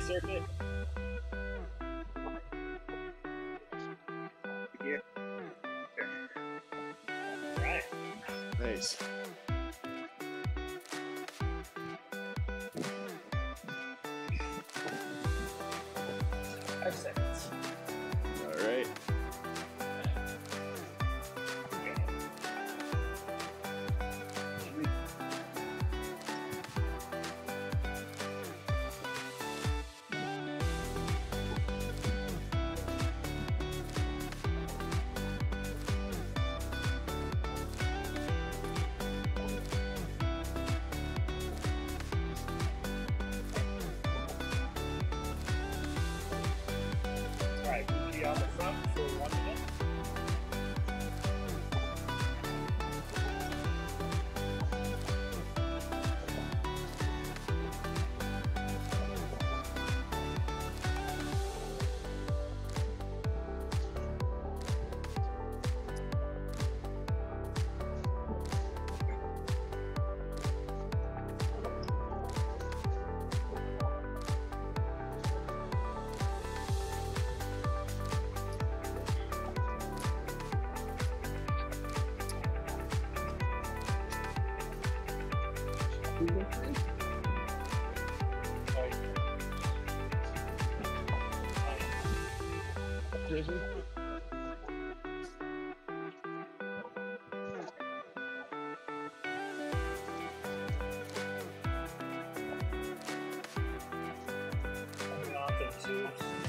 circuit. Yeah. All right. Nice. Five seconds. All right. Alright, Gucci on the front for 1 minute. Coming off of 2.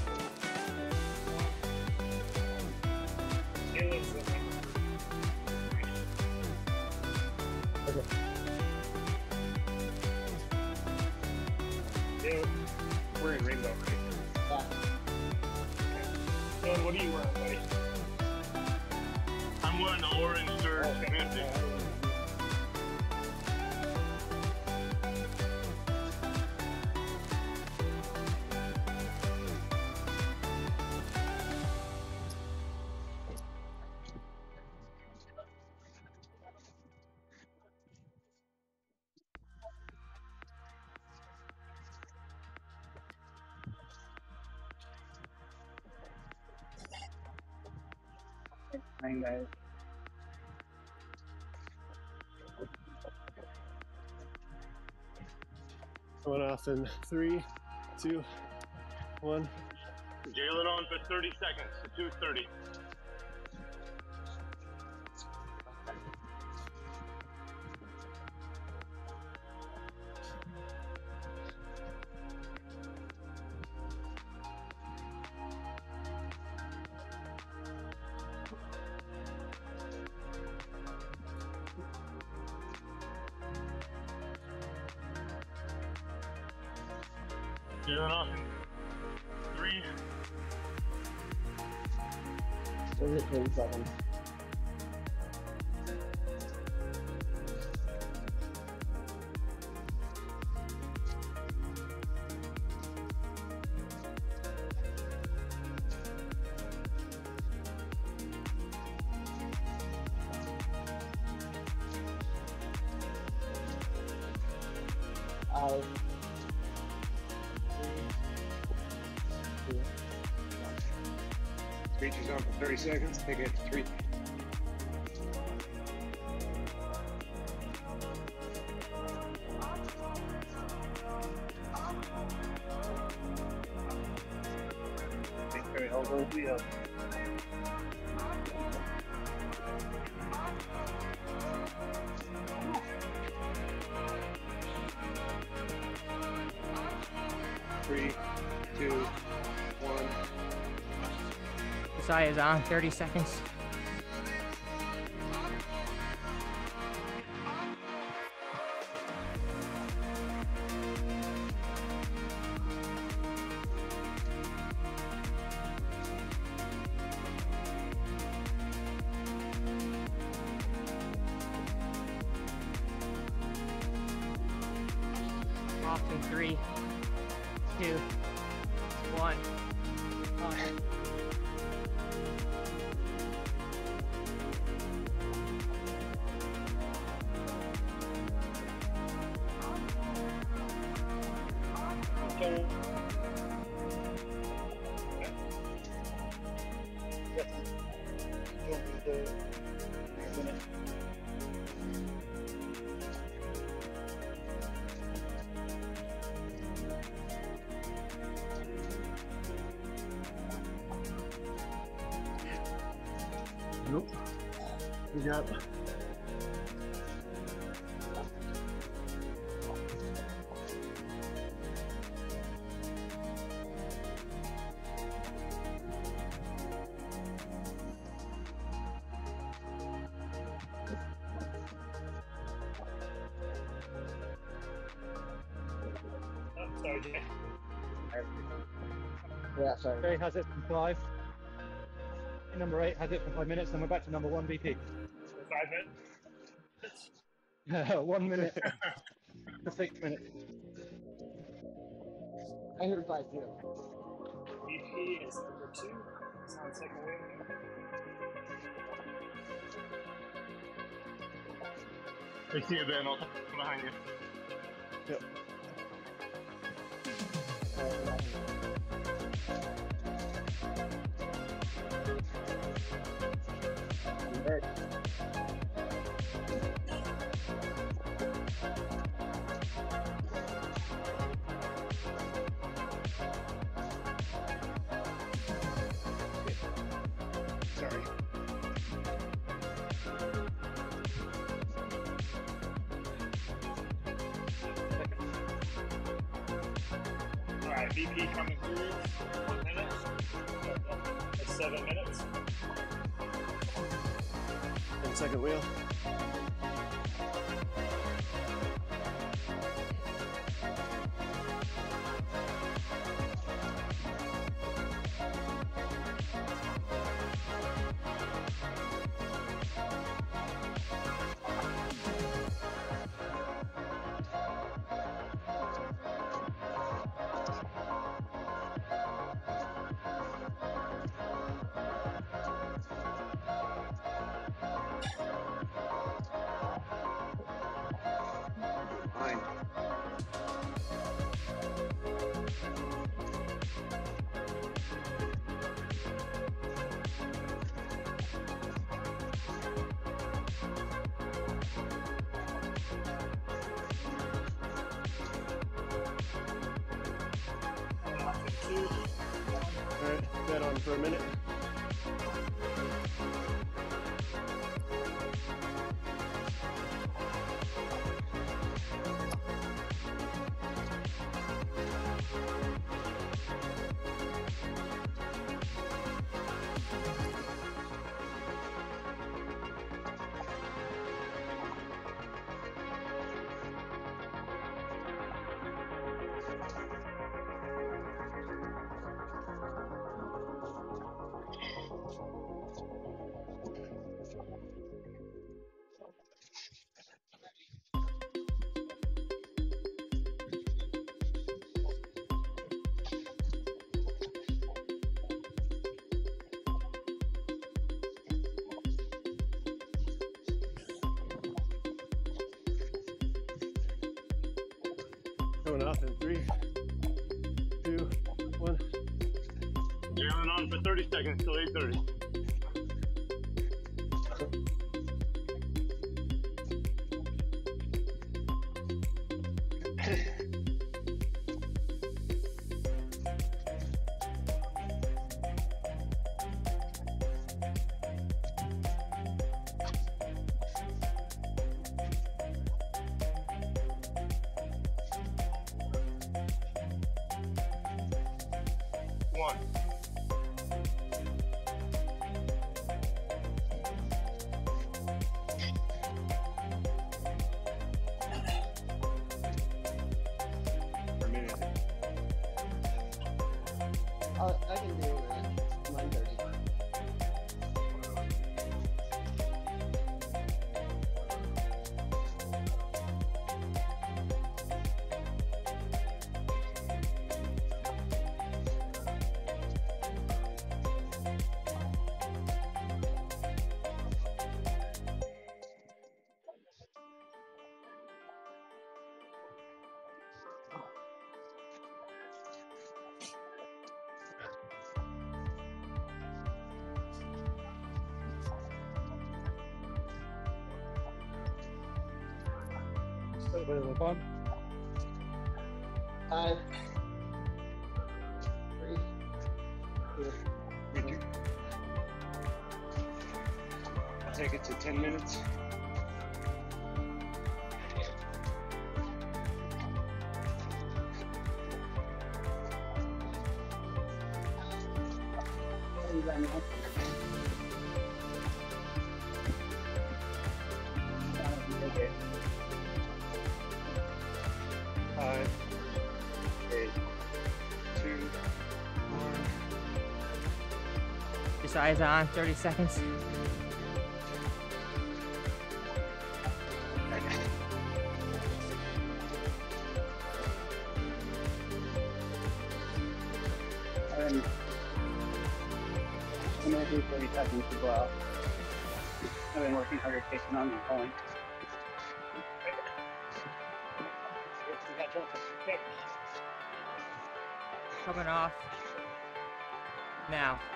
Caleb's the number 3. Caleb, we're in rainbow, right? Dylan, what are you wearing, buddy? I'm wearing the orange shirt. Okay. Fine, guys. Going off in 3, 2, 1. Jalen on for 30 seconds to 2:30. Jalen off in 3. 30 seconds. Reaches on for 30 seconds. Take it to 3. Okay, elbow be up. Three, 2, 1. Sai is on, 30 seconds. Off in 3, 2, 1. Okay. Nope. We got Oh, sorry, Jay. Yeah, sorry. Jay has it for 5. Number 8 has it for 5 minutes, and we're back to number 1 BP. 5 minutes. 1 minute for 6 minutes. I heard 5 too. BP is number 2. It's on second wheel. I see you, Ben. I'll come behind you. yep. Sorry. All right, BP coming through. 1 minute. That's 7 minutes. And second wheel. Fine. Two. All right, that on for a minute. Going off in 3, 2, 1. Jailing on for 30 seconds till 8:30. One. Per minute. I can do 1:30. little bit of a bump. 5, 3, 2. I'll take it to 10 minutes. Five, 8, 2, 1. Just eyes on, 30 seconds. I'm going to do 30 seconds as well. I've been working harder taking on the calling. Coming off. Now.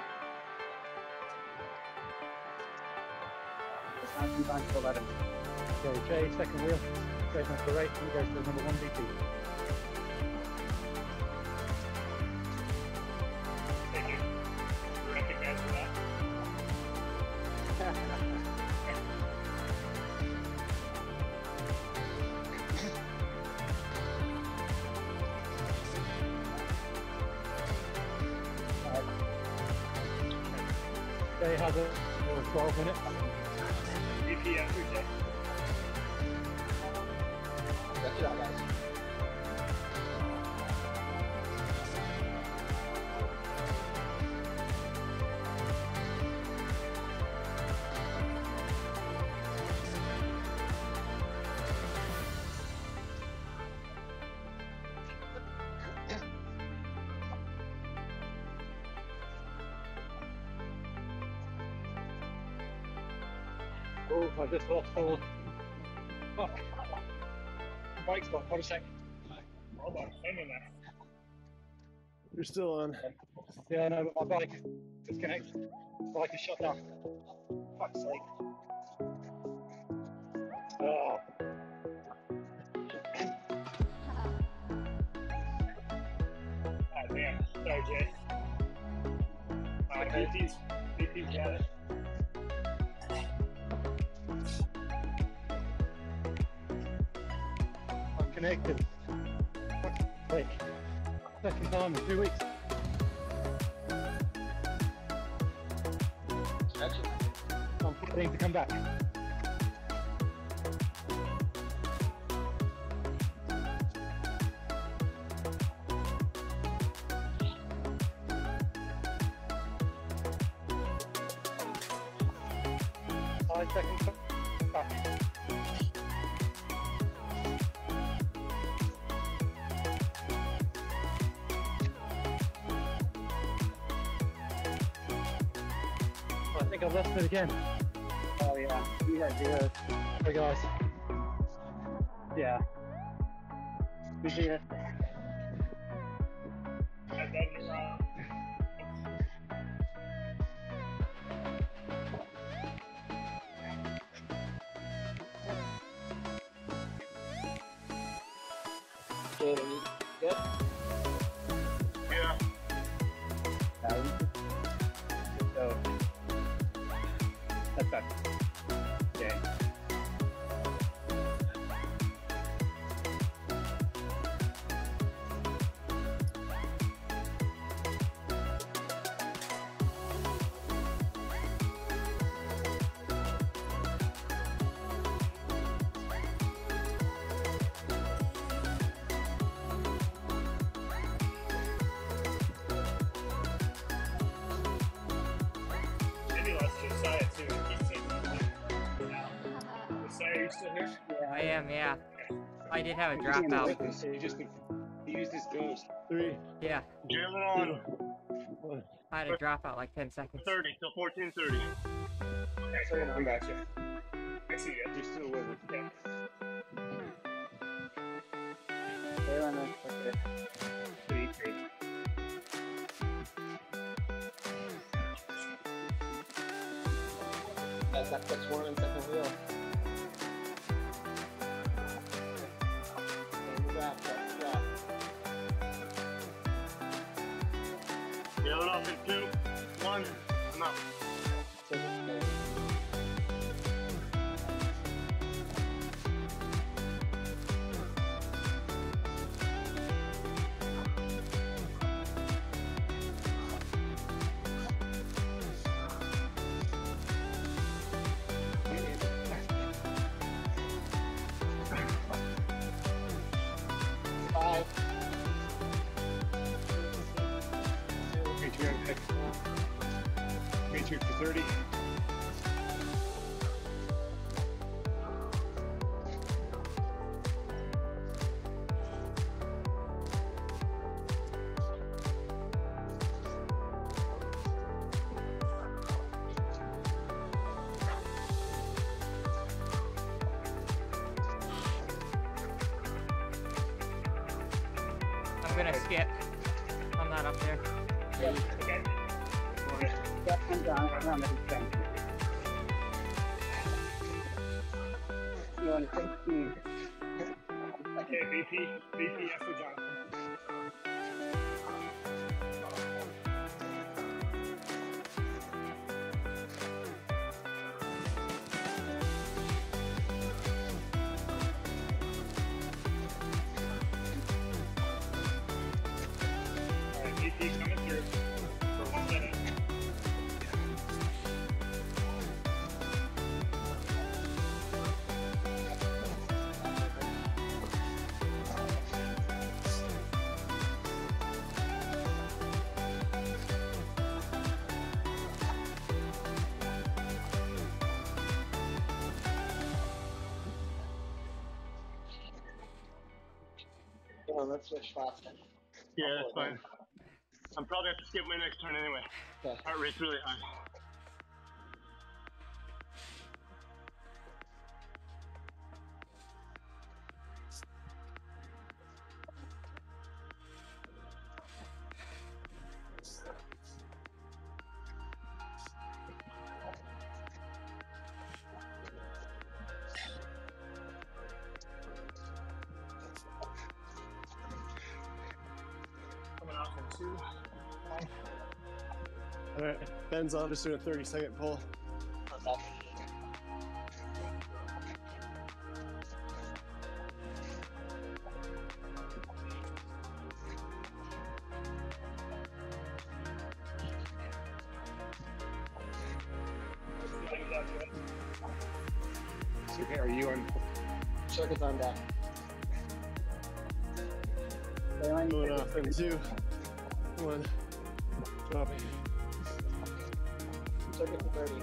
I'm time to 11. Okay, Jay, second wheel. Jay's not for race, and he goes to number 1 VP. Thank you. Recognize that. Jay has it for 12 minutes. VP after Jay. Good job, guys. Oh, I just lost all. Fuck. Bike stop, hold a sec. Hold on, hang in there. You're still on. Yeah, no, but my bike disconnected. Bike is shut down. Fuck's sake. Oh. Ah, damn. Sorry, Jay. VP's got it. I'm connected. Fuck's sake. Second time in 2 weeks. I'm getting to come back. Five seconds back. I think I've lost it again. Oh yeah, you guys do it. Sorry guys. Yeah. We see it. I've done it wrong. Okay, are you good? Yeah. So that's better. Okay. Maybe let's just say it too and keep taking now. Josiah, are you still here? I am, yeah. I did have a He came dropout. with us, he used his ghost. 3, Yeah, Jam it 2, on. 1. I had a dropout like 10 seconds. 30 till 14:30. Okay, cool. I'm back here. I see you. You're still with us. Yeah. Stay on us. Okay. 3, 3. Guys, got fixed one and second wheel. Tail it off in 2, 1, I'm out. Take it slow. Five. Matrix for 30. I'm gonna skip. I'm not up there. Yep. Okay. Yep, I'm done. I'm on the strength. You want to take speed. Okay, VP after Jonathan. Alright, VP coming through for 1 minute. Well, let's switch spots then. Yeah, that's fine. I'm probably have to skip my next turn anyway. Okay. Heart rate's really high. Coming off in 2, 1. All right, Ben's on, just doing a 30-second pull. Okay. Okay, are you on? Circuit's on deck. Going off in 2, 1. Dropping. Circuit for 30.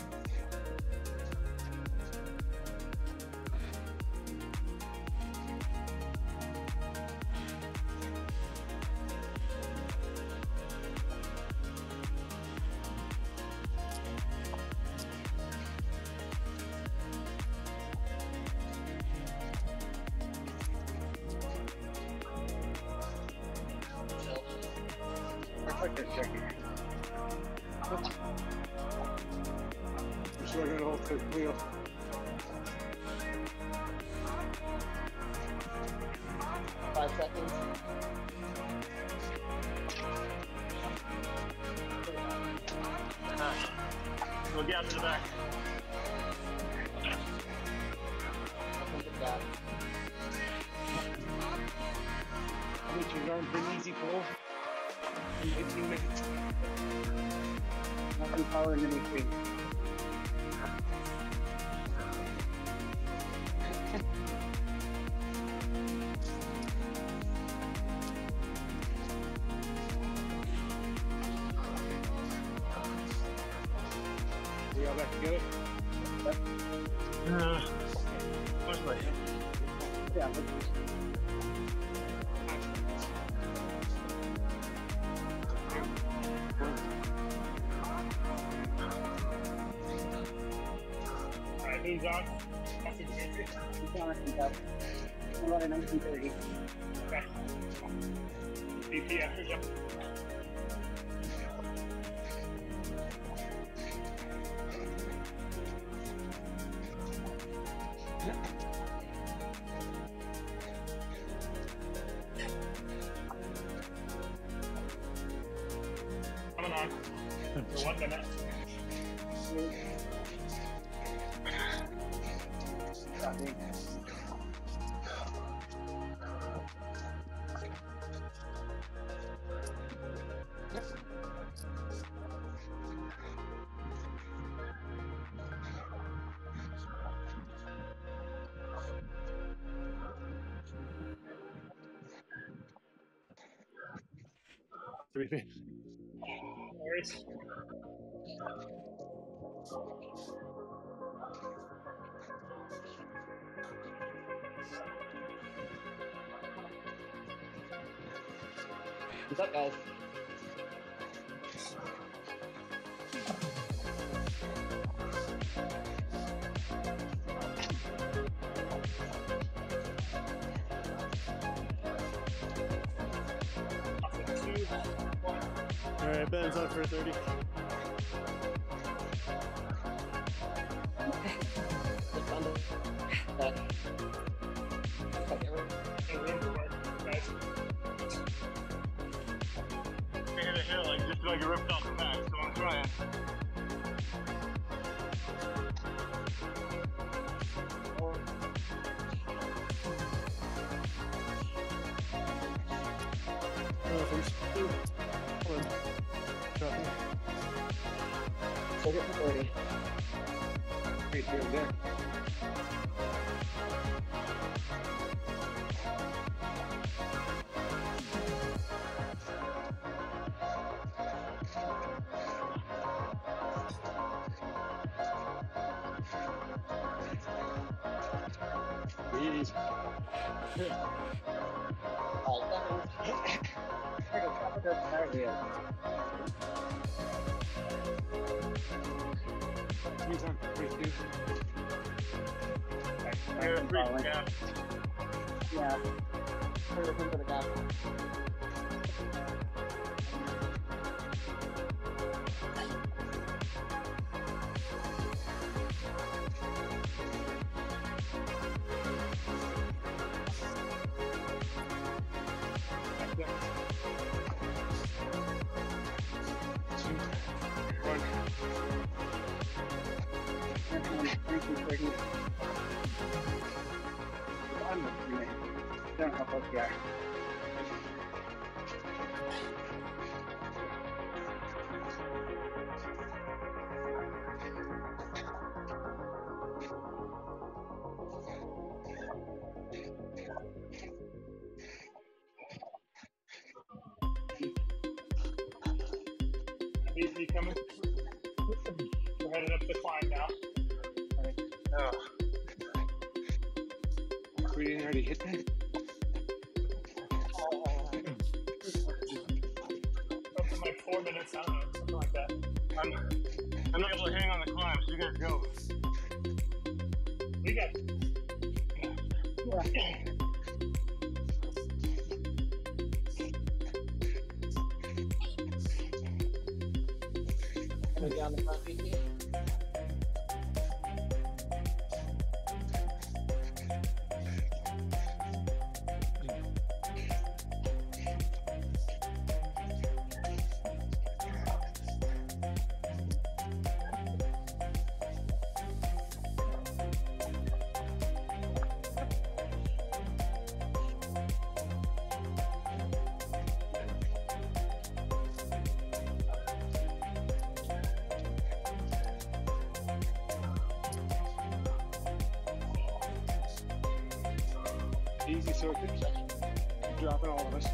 Just so I got all clear. Five seconds. Go gap to the back. Nothing but that. Which is on for an easy pull. In 15 minutes. Nothing power in the between. We all back together? Much like Yeah, Alright, who's on? Off in Matrix. it's on a test. I'm about a 1930. Okay. VP after Jonathan. on for 1 minute. Copy. Three feet. No worries. What's up, guys? Two, one. All right, Ben's on for 30. Just on the okay, No room for work, guys. I hit a hill, like just like a rooftop KOM, so I'm trying. Elephants. Two. One. Copy. circuit for 30. Great deal there. Easy. He's on 42. You're a freak, yeah. Yeah. Put it into the gap. Don't help us here. VP coming. We're headed up the climb now. Oh. We didn't already hit that. Something like 4 minutes, I don't know, something like that. I'm not able to hang on the climb, so you guys go. We got Gonna be on the front VP. Easy circuit. Dropping all of us.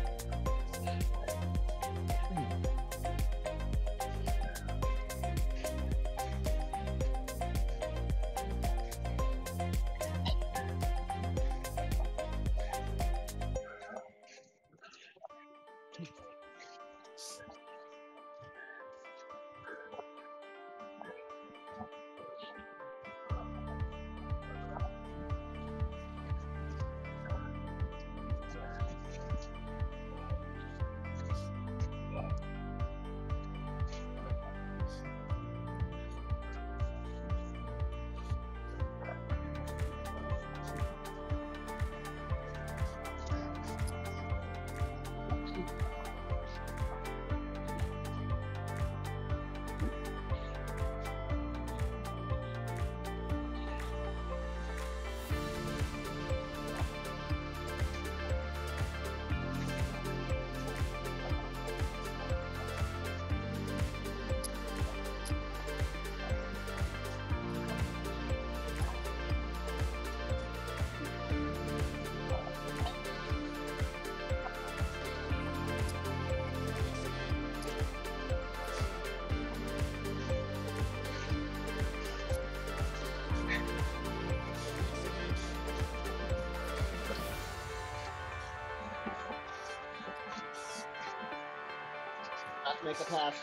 Make a pass.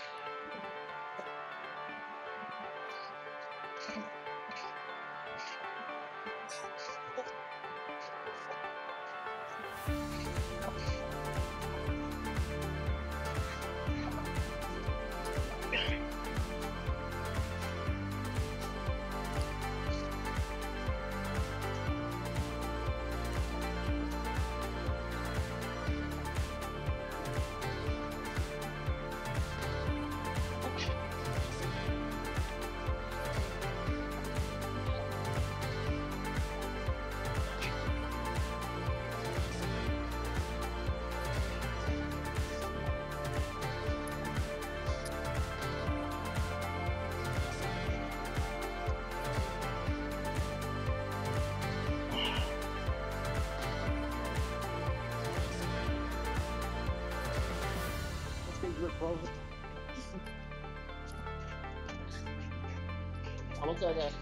Almost there, guys.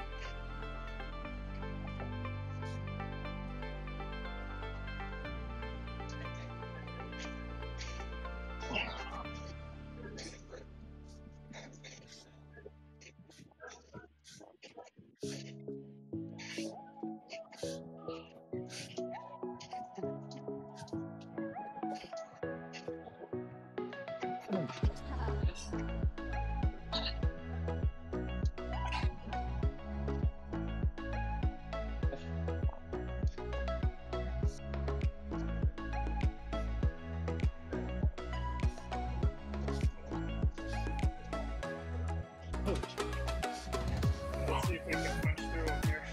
Let's see if we can punch through them here.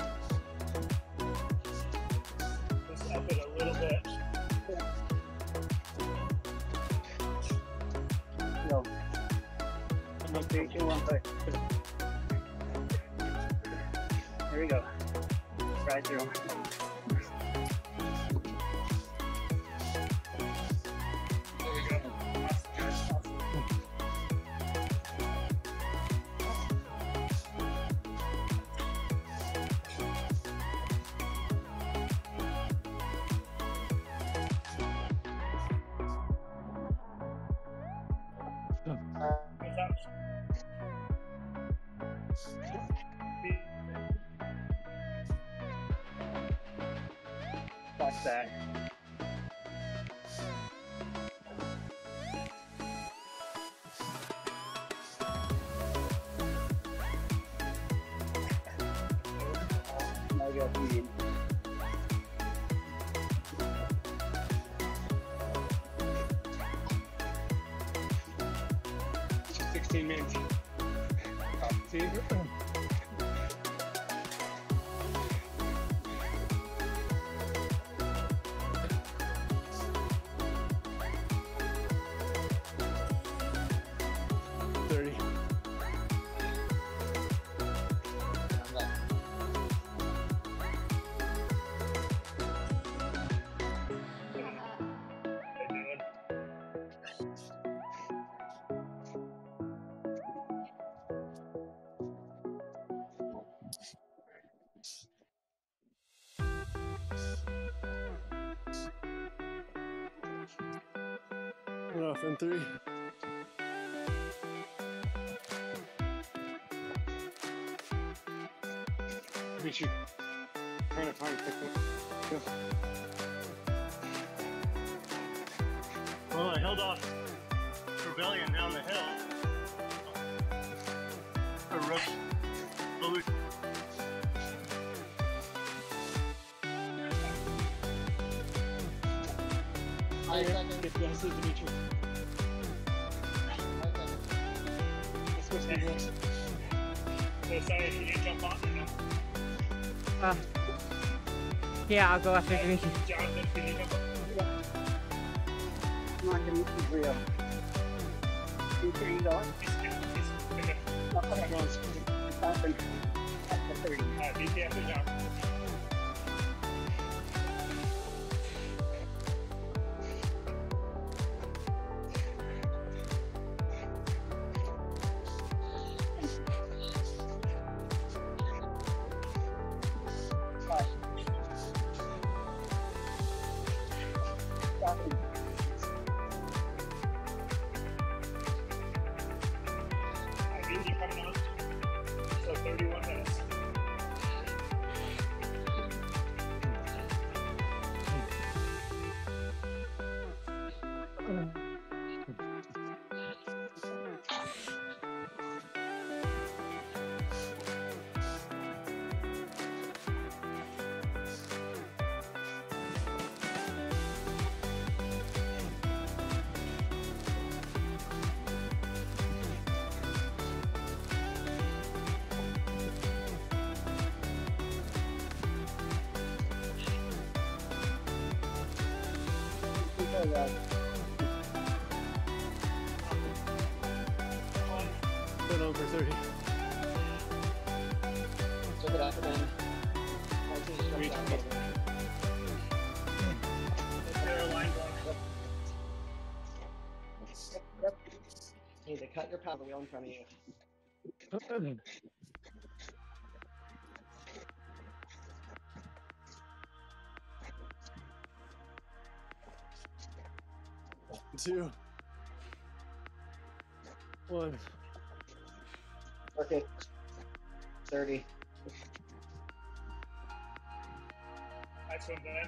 Just up it a little bit. Go. 3, 2, 1, play. Here we go. Right through. There we go. Awesome, guys. Awesome. Good touch. Watch that. Now we got medium. Just 16 minutes. See? 30. They're doing. We're off in 3. Richie. Trying to find quick. Well, I held off Rebellion down the hill. A rook. Solution. Get the answer, Dimitri. Let's go see next. So sorry, can you jump on or no? Yeah, I'll go after Dimitri. Jonathan, can you jump on? Come on, give me some real. Where you going? Okay. Okay. Come on, Stopping at the 30. Alright, BP after jump. Stopping. Oh, God. Put on for 30. Look it up and then. Reach. Yep. You need to cut your paddle wheel in front of you. 2, 1. Okay. 30. Nice one, Dan.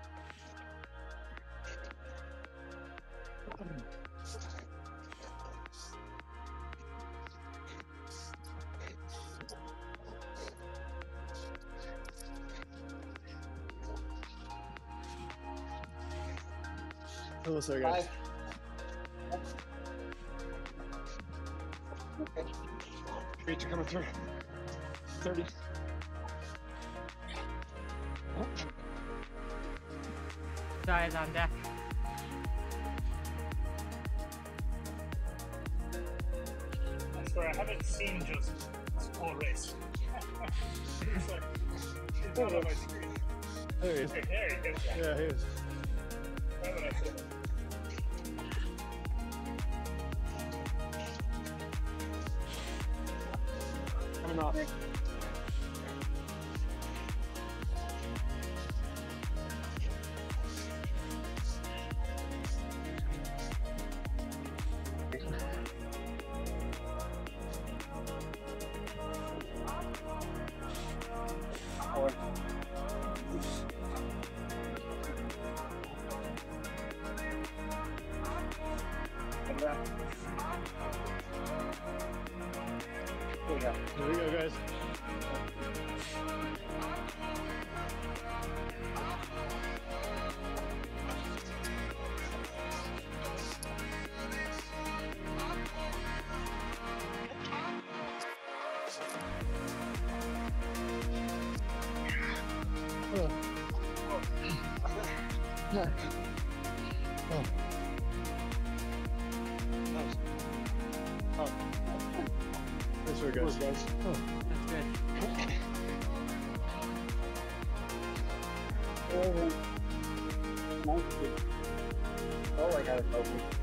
Almost there, guys. 5. Okay. Reach coming through. 30. Tires on deck. I swear I haven't seen just this whole race. It's like, it's not on my screen. There he is. Okay, there he is. Yeah, he is. Why would I say that? Coming off. Here we go. Here we go, guys. Nice work, guys. That's good. Oh, nice. Oh, I got it open.